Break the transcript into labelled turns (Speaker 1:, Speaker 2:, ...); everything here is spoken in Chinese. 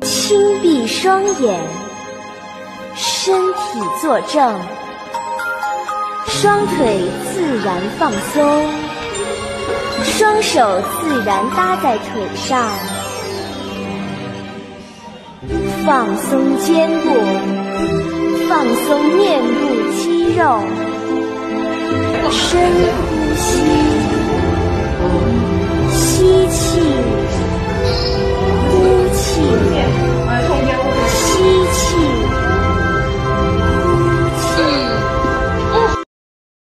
Speaker 1: 轻闭双眼，身体坐正，双腿自然放松，双手自然搭在腿上，放松肩部，放松面部肌肉，深呼吸。